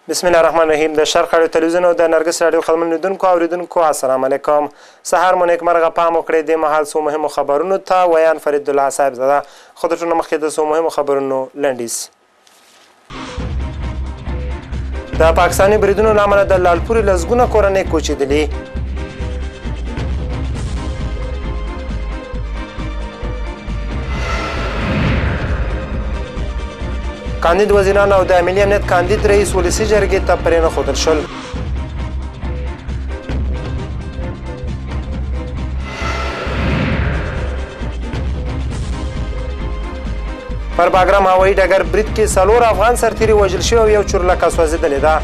بسم الله الرحمن الرحیم. د شرق رادیو تلویزیون او د نرګس رادیو خدمت لیدونکو اوریدونکو السلام علیکم. سهار مو نیکمرغه. پام وکړئ د مهال څو مهمو خبرونو ته. ویان فرید الله صاحب زاده. خو د ټولو مخکې د څو مهمو خبرونو لنډیز. د پاکستاني بریدونو له امله د لالپورې لسګونه کورنۍ کوچېدلې. کاندید وزیران او د ملي امنیت کاندید رئیس ولسي جرګې ته پرېنښودل شول. پر باګرام هوایي ډګر برید کې 4 افغان سرتیري وژل شوي او یو چورلکه سوځېدلې ده.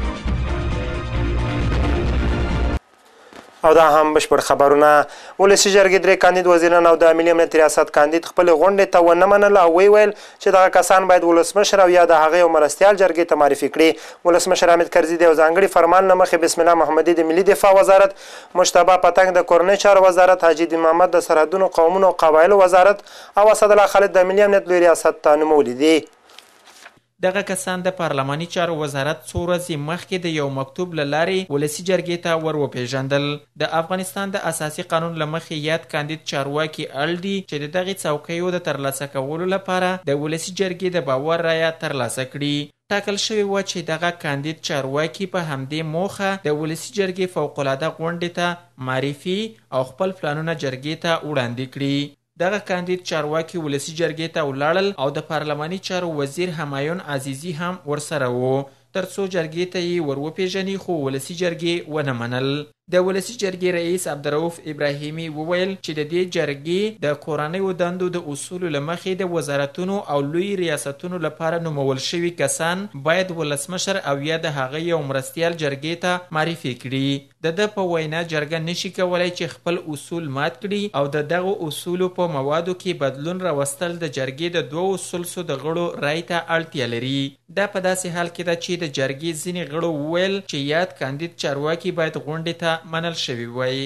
او دا هم بشپړ خبرونه. ولسي جرګې 3 کاندید وزیران او د ملي امنیت ریاست کاندید خپلې غونډې ته ونه منله او ویل چې دغه کسان باید ولسمشر او یا د هغې یو مرستیال جرګې ته معرفي کړي. ولسمشر حامد کرزي د یو ځانګړي فرمان له مخې بسم الله محمدي د ملي دفاع وزارت، مجتبی پتنګ د کورنۍ چارو وزارت، حاجي دین محمد د سرحدونو قومونو او قبایلو وزارت او اسدالله خالد د ملي امنیت لوی ریاست ته نومولي دي. دغه کسان د پارلماني چارو وزارت څو ورځې مخکې د یو مکتوب له لارې ولسي جرګې ته ور وپېژندل. د افغانستان د اساسي قانون له مخې یاد کاندید چارواکي اړ دي چې د دغې څوکیو د ترلاسه کولو لپاره د ولسي جرګې د باور رایه ترلاسه کړي. ټاکل شوې وه چې دغه کاندید چارواکي په همدې موخه د ولسي جرګې فوقالعاده غونډې ته معرفي او خپل پلانونه جرګې ته وړاندې کړي. دغه کاندید چارواکي ولسي جرګې ته ولاړل او د پارلماني چارو وزیر همایون عزیزي هم ورسره و ترڅو جرګې ته یې ور وپېژني، خو ولسي جرګې ونه منل. د ولسي جرګې رئیس عبدالرؤف ابراهیمي وویل چې د دې جرګې د کورنیو دندو د اصولو له مخې د وزارتونو او لوی ریاستونو لپاره نومول شوي کسان باید ولسمشر او یا د هغه یو مرستیال جرګې ته معرفي کړي. د په وینا جرګه نشي کولای چې خپل اصول مات کړي او د دغو اصولو په موادو کې بدلون راوستل د جرګې د 2/3 د غړو رای ته اړتیا لري. دا په داسې حال کې ده چې د جرګې ځینې غړو وویل چې یاد کاندید چارواکي باید غونډې ته منل شوي وای.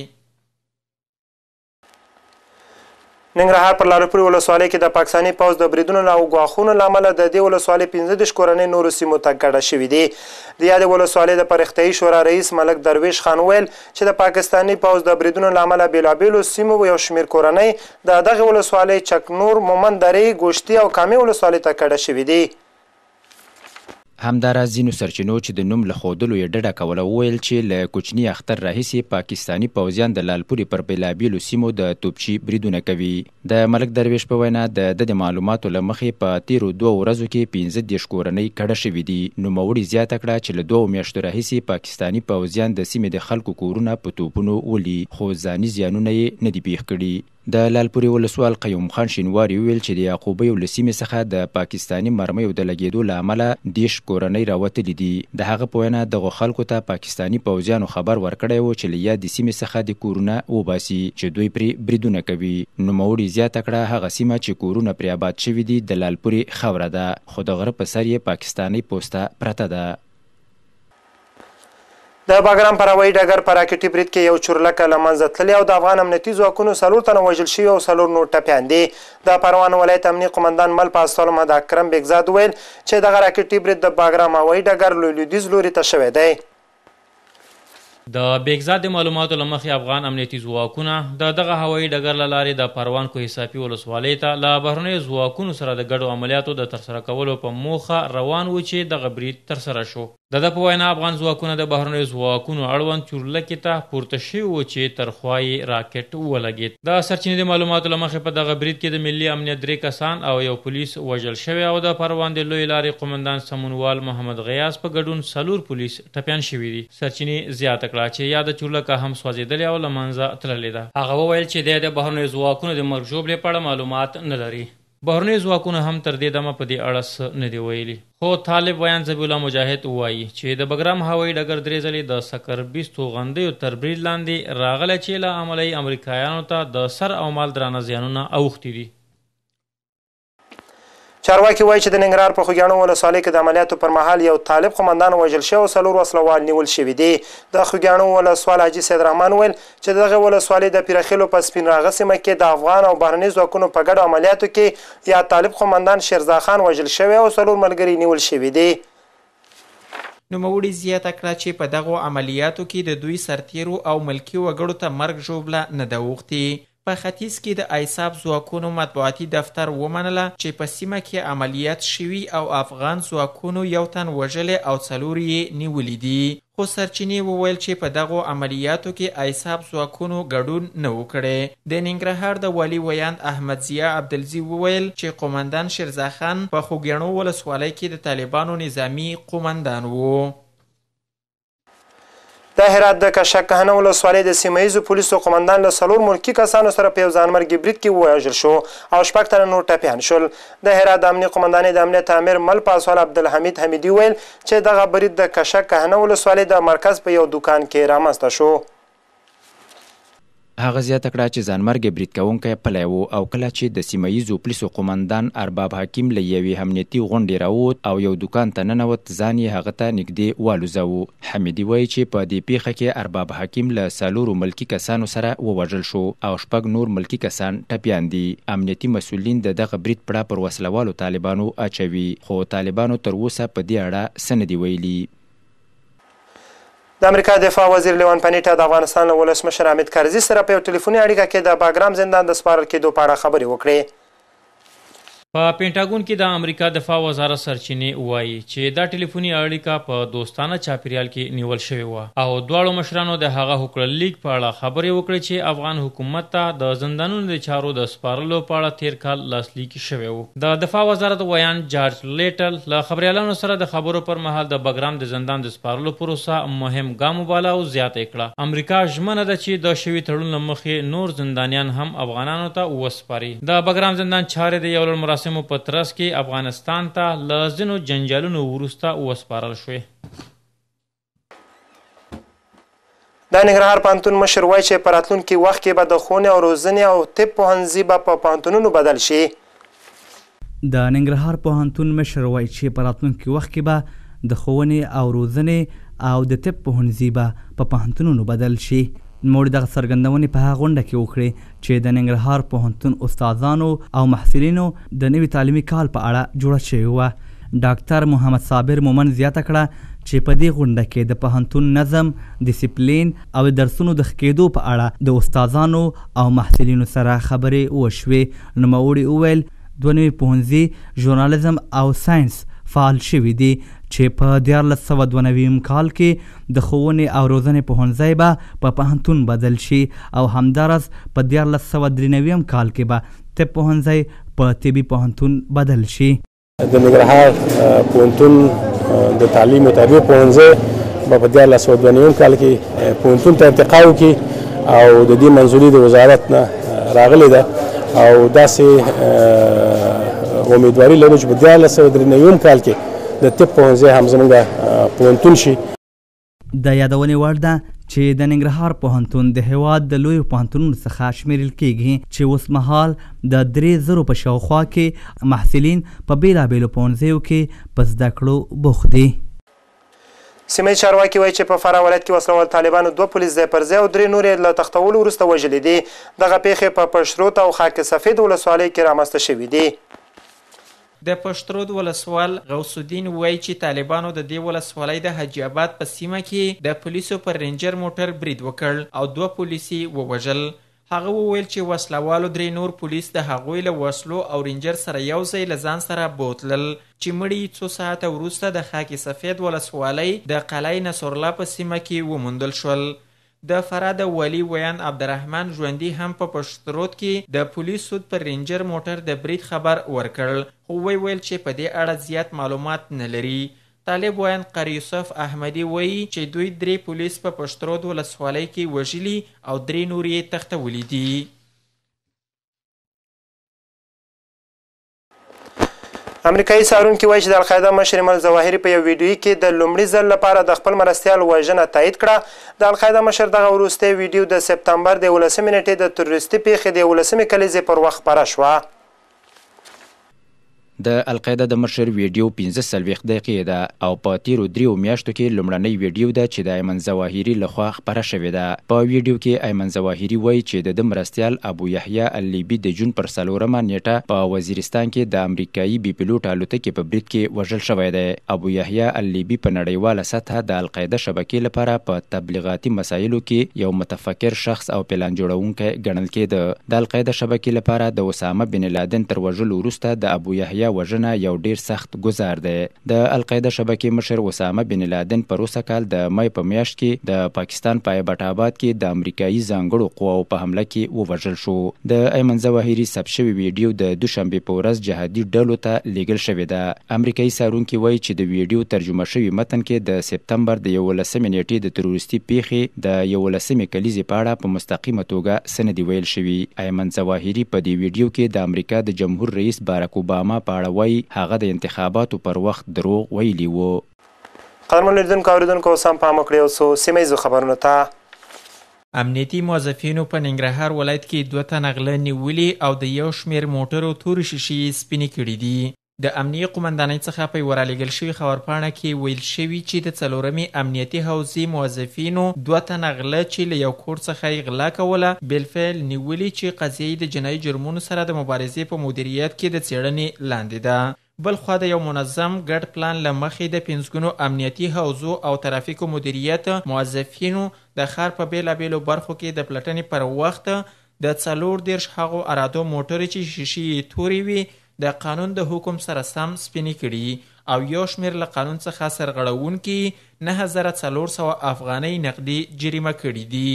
ننګرهار پر لالپورې ولسوالۍ کې د پاکستاني پوځ د بریدونو او ګواښونو له امله د دې ولسوالۍ 15 کورنۍ نورو سیمو ته کډه شوي دي. د یادې ولسوالۍ د پرختیايي شورا رئیس ملک درویش خان ویل چې د پاکستاني پوځ د بریدونو له امله بېلابېلو سیمو یو شمېر کورنۍ د دغې ولسوالۍ چکنور، مومند درې، ګوشتي او کامې ولسوالۍ ته کډه شوي دي. همداراز ځینو سرچینو چې د نوم له ښودلو یې ډډه کوله وویل چې له کوچني اختر راهیسې پاکستاني پوځیان د لالپورې پر بېلابېلو سیمو د توپچي بریدونه کوي. د ملک درویش په وینا د معلوماتو له مخې په تیرو 2 ورځو کې 15 کورنۍ کډه شوي دي. نوموړي زیاته کړه چې له 2 میاشتو راهیسې پاکستاني پوځیان د سیمې د خلکو کورونه په توپونو ولي، خو ځاني زیانونه یې نه دي پېښ کړي. د لالپورې ولسوال قیوم خان شینواري ویل چې د یعقوبیو له سیمې څخه د پاکستاني مرمیو د لګېدو له امله 10 کورنۍ راوتلي دي. د هغه په وینا دغو خلکو ته پاکستاني پوځیانو خبر ورکړی و چې له یادې سیمې څخه د کورونه وباسي چې دوی پرې بریدونه کوي. نوموړي زیاته کړه هغه سیمه چې کورونه پرې آباد شوي دي د لالپورې خاوره ده، خو د غره په سر یې پاکستاني پوسته پرته ده. د باګرام پر هوایي ډګر په راکټي برید کې یو چورلکه له منځه تللی او د افغان امنیتي ځواکونو 4 تنه وژل شوي او 4 نور ټپیان دي. د پروان ولایت امنیي قمندان مل پاسوال محمد اکرم بیگزاد ویل چې دغه راکټي برید د باګرام هوایي ډګر لویدیځ لوري ته شوی دی. د بیگزاد د معلوماتو له مخې افغان امنیتي ځواکونه د دغه هوایي ډګر له لارې د پروان کوهساپي ولسوالۍ ته له بهرنیو ځواکونو سره د ګډو عملیاتو د ترسره کولو په موخه روان و چې دغه برید ترسره شو. د په وینا افغان ځواکونه د بهرنیو ځواکونو اړوند چورلکې ته پورته شوي و چې تر خوا یې راکټ ولګېد. د سرچینې د معلوماتو له مخې په دغه برید کې د ملي امنیت 3 کسان او یو پولیس وژل شوی او د پروان د لوی لارې قمندان سمونوال محمد غیاث په ګډون 4 پولیس ټپیان شوي دي. سرچینې زیاته کړه چې یاده چورلکه هم سوځېدلې او له منځه تللې ده. هغه وویل چې د بهرنیو ځواکونو د مرګ ژوبلې په اړه معلومات نه لري. بهرنیو ځواکونه هم تر دې دمه په دې اړه څه نه دي ویلي. خو طالب ویان ذبیح الله مجاهد وایي چې د بګرام هوایي ډګر 3 ځلې د سکربیس توغندیو تر برید لاندې راغلی چې له امله یې امریکایانو ته د سر او مال درانه زیانونه اوښتي دي. چارواکي وایي چې د ننګرهار په خوږیاڼو ولسوالۍ کې د عملیاتو پر مهال یو طالب قمندان وژل شوی او 4 وسلوال نیول شوي دي. د خوږیاڼو ولسوال حاجي سید رحمان ویل چې دغه ولسوالۍ د پیرخیلو په سپین راغه سیمه کې د افغان او بهرني ځواکونو په ګډو عملیاتو کې یا طالب قمندان شیرزا خان وژل شوی او 4 ملګري نیول شوي دي. نوموړي زیاته کړه چې په دغو عملیاتو کې د دوی سرتیرو او ملکي وګړو ته مرګ ژوبله نه ده اوښتې. په ختیځ کې د ایساف ځواکونو مطبوعاتي دفتر ومنله چې په سیمه کې عملیات شوي او افغان ځواکونو یو تن وژلی او 4 یې نیولي دي. خو سرچینې وویل چې په دغو عملیاتو کې ایساف ځواکونو ګډون نه و کړی. د ننګرهار د والي ویاند احمد ضیا عبدالزي وویل چې قومندان شیرزا خان په خوږیاڼو ولسوالۍ کې د طالبانو نظامي قومندان و. د هرات د کشک کهنه ولسوالۍ د سیمه ییزو پولیسو قومندان له 4 ملکي کسانو سره په یو ځانمرګي برید کې ووژل شو او 6 تنه نور ټپیان شول. د هرات د امنیه قومندانۍ د امنیت امیر مل پاسوال عبدالحمید حمیدي ویل چې دغه برید د کشک کهنه ولسوالۍ د مرکز په یو دوکان کې رامنځته شو. هغه زیاته کړه چې ځانمرګي برید کوونکی پلی و او کله چې د سیمه ییزو پولیسو قومندان ارباب حکیم له یوې امنیتي غونډې راووت او یو دوکان ته ننوت ځان یې هغه ته نږدې والوځاوه. حمیدي وایي چې په دې پیښه کې ارباب حکیم له 4 ملکي کسانو سره ووژل شو او 6 نور ملکي کسان ټپیان دي. امنیتي مسؤلین د دغه برید پړه پر وسلوالو طالبانو اچوي خو طالبانو تر اوسه په دې اړه څه نه دي ویلي. د امریکا دفاع وزیر لیوان پنیټا د افغانستان له ولسمشر حامد کرزي سره په یو ټلیفوني اړیکه کې د باګرام زندان د سپارل کېدو په اړه خبرې وکړې. په پینټاګون کې د امریکا دفاع وزارت سرچینې وایي چې دا ټلیفوني اړیکه په دوستانه چاپیریال کې نیول شوې وه او دواړو مشرانو د هغه هوکړلیک په اړه خبرې وکړې چې افغان حکومت ته د زندانونو د چارو د سپارلو په اړه تیر کال لاسلیک شوی و. د دفاع وزارت ویان جارج لیټل له خبريالانو سره د خبرو پر مهال د باګرام د زندان د سپارلو پروسه مهم ګام وباله او زیاته کړه. امریکا ژمنه ده چې د شوي تړون له مخې نور زندانیان هم افغانانو ته وسپاري. د باګرام زندان چارې د یو لړ مراسمو په ترڅ کې افغانستان ته له ځینو جنجالونو وروسته وسپارل شوې. د ننګرهار پوهنتون مشر وایي چې په راتلونکي وخت کې به د ښوونې او روزنې او طب پوهنځي به په پوهنتونونو بدل شي. د ننګرهار پوهنتون مشر وایي چې په راتلونکي وخت کې به د ښوونې او روزنې او د طب پوهنځي به په پوهنتونونو بدل شي. نوموړي دغه څرګندونې په هغه غونډه کې وکړې چې د ننګرهار پوهنتون استادانو او محصلینو د نوي تعلیمي کال په اړه جوړه شوې وه. ډاکټر محمد صابر مومن زیاته کړه چې په دې غونډه کې د پوهنتون نظم، ډیسپلین او د درسونو د ښه کېدو په اړه د استادانو او محصلینو سره خبرې وشوې. نوموړي وویل 2 نوي پوهنځي ژورنالیزم او ساینس فعال شوي دي چې په 1492 کال کې د ښوونې او روزنې پوهنځی به په پوهنتون بدل شي او همداراز په 1493 کال کې به طب پوهنځی په طبي پوهنتون بدل شي. د ننګرهار پوهنتون د تعلیم او تربیه پوهنځی به په 1492 کال کې پوهنتون ته ارتقا وکړي او د دې منظوري د وزارت نه راغلې ده او داسې امیدواري لرو چې په 1493 کال کې د طب پوهنځی هم زموږ پوهنتون شي. د یادونې وړ ده چې د ننګرهار پوهنتون د هیواد د لویو پوهنتونونو څخه شمیرل کیږي چې اوس مهال د 3000 په شاوخوا کې محصلین په بیلابیلو پوهنځیو کې په زده کړو بوخت دي. سیمه چارواکي وایي چې په فراه ولایت کې وسلوال طالبانو 2 پولیس ځای پر ځای او 3 نور له تښتولو وروسته وژلي دي. دغه پیښې په پشترود او خاک سفید ولسوالۍ کې رامنځته شوي دي. د پشترود ولسوال غوث الدین وایي چې طالبانو د دې ولسوالۍ د حاجي آباد په سیمه کې د پولیسو پر رینجر موټر برید وکړ او 2 پولیس یې ووژل. هغه وویل چې وسلوالو 3 نور پولیس د هغوی له وسلو او رینجر سره یو ځای له ځان سره بوتلل چې مړي 2 ساعته وروسته د خاک سفید ولسوالۍ د قلعه نصرالله په سیمه کې وموندل شول. د فراه د والي ویان عبدالرحمن ژوندي هم په پشترود کې د پولیسو پر رینجر موټر د برید خبر ورکړ خو ویل چې په دې اړه زیات معلومات نه لري. طالب ویان قاری یوسف احمدي وایي چې دوی 3 پولیس په پشترود ولسوالۍ کې وژلي او 3 نور یې تښتولي دي. امریکایي څارونکي وایي چې د القاعده مشر ایمن ظواهري په یو ویډیو کې د لومړي ځل لپاره د خپل مرستیال وژنه تایید کړه. د القاعده مشر دغه وروستۍ ویډیو د سپتمبر د 11 نیټې د تروریستي پیښې د 11 کلیزې پر وخت خپره شوه. د القاعده د مشر ویډیو 15 دقیقې ده او په تیرو 3 میاشتو کې لومړنۍ ویډیو ده چې د ایمن ظواهري لخوا خپره شوې ده. په ویډیو کې ایمن ظواهري وایي چې د مرستیال ابو یحیی اللیبي د جون پر 4مه نیټه په وزیرستان کې د امریکایي بي پیلوټ الوتکې په برید کې وژل شوی دی. ابو یحیی اللیبي په نړیواله سطحه د القاعده شبکې لپاره په تبلیغاتي مسایلو کې یو متفکر شخص او پلان جوړونکی ګڼل کېده. د القاعده شبکې لپاره د اسامه بن لادن تر وژلو وروسته د ابو یحیی وژنه یو ډیر سخت گزار دی. د القاعده شبکې مشر اسامه بن لادن په روسه کال د مې په میاشت کې د پاکستان په ایبټ آباد کې د امریکایي ځانګړو قواو په حمله کې ووژل شو. د ایمن ظواهري ثبت شوی ویډیو د دوشنبه په ورځ جهادي ډلو ته لیږل شوې ده. امریکایي څارونکي وایي چې د ویډیو ترجمه شوی متن کې د سپتمبر د 11 نیټې د تروریستي پیښې د 11 کلیزې په اړه په مستقیمه توګه سندي ویل شوی. ایمن ظواهري په دې ویډیو کې د امریکا د جمهور رئیس باراک اوباما په اړه وایي هغه د انتخاباتو پر وخت دروغ ویلي وو. قدرمن لیدونکو اوریدونکو اوس هم پام وکړئ اوس سیمه ییزو خبرونو ته. امنیتي موظفینو په ننګرهار ولایت کې 2 تنه غله نیولي او د یو شمېر موټرو تورې شیشې سپینې کړي دي. د امنیه قومندانۍ څخه په یوه رالیږل شوي خبرپاڼه کې ویل شوي چې د 4مې امنیتي حوزې موظفینو 2 تنه غله چې له یو کور څخه یې غلا کوله بالفعل نیولي چې قضیه د جنایي جرمونو سره د مبارزې په مدیریت کې د څېړنې لاندې ده. بلخوا د یو منظم ګډ پلان له مخې د 5 امنیتي حوزو او ترافیکو مدیریت موظفینو د ښار په بیلابیلو برخو کې د پلټنې پر وخت د 40 هغو ارادو موټرې چې شیشې یې تورې وي د قانون د حکم سره سم سپینې کړي او یو شمېر له قانون څخه سرغړونکي 9400 افغانۍ نقدي جریمه کړي دي.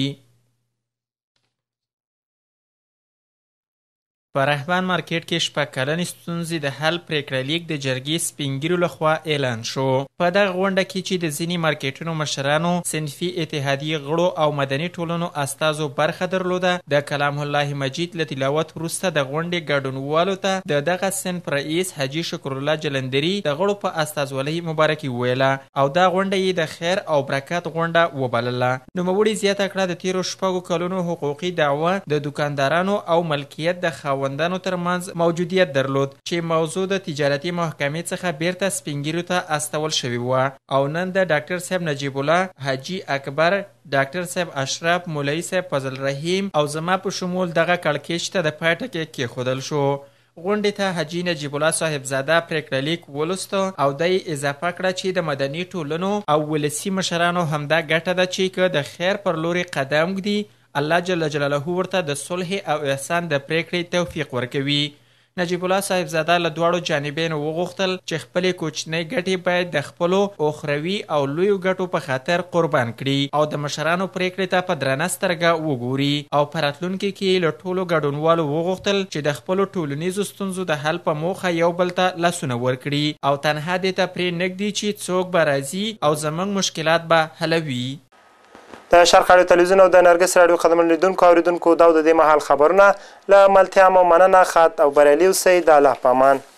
په رهبان مارکیټ کې 6 کلنې ستونزې د حل پریکړه لیک د جرګې سپینګیرو لخوا اعلان شو. په دغه غونډه کې چې د ځینې مارکیټونو مشرانو، صنفي اتحادیې غړو او مدني ټولنو استازو برخه درلوده، د کلام الله مجید له تلاوت وروسته د غونډې ګډونوالو ته د دغه صنف رئیس حاجي شکر الله جلندري د غړو په استازولۍ مبارکي وویله او دا غونډه یې د خیر او برکت غونډه وبلله. نوموړي زیاته کړه د تیرو 6 کلونو حقوقي دعوه د دکاندارانو او ملکیت د خاوندانو ترمنځ موجودیت درلود چې موضوع د تجارتي محکمې څخه بیرته سپینګیرو ته استول شوی و او نن د ډاکټر صاحب نجیب الله، حاجي اکبر، ډاکټر صاحب اشرف، مولوي صاحب فضل رحیم او زما په شمول دغه کړکېچ ته د پای ټکی کېښودل شو. غونډې ته حاجي نجیب الله صاحبزاده پریکړه لیک ولوسته او د اضافه کړه چې د مدني ټولنو او ولسي مشرانو همدا ګټه ده چې که د خیر پر لوري قدم ږدي الله جل جلاله ورته د صلح او احسان د پریکړې توفیق ورکوي. نجیب الله صاحبزاده له دواړو جانبینو وغوښتل چې خپلې کوچنۍ ګټې باید د خپلو اخروي او لویو ګټو په خاطر قربان کړي او د مشرانو پریکړې ته په درنه سترګه وګوري او په راتلونکي کې له ټولو ګډونوالو وغوښتل چې د خپلو ټولنیزو ستونزو د حل په موخه یو بل ته لاسونه ورکړي او تنها دې ته پرې نږدي چې څوک به راځي او زموږ مشکلات به حلوي. د شرق اړیو تلویزیون او د نرګس راډیو قدرمن لیدونکو اوریدونکو دا د دې مهال خبرونه له ملتیا مو مننه. خط او بریالي اوسئ. د الله په امان.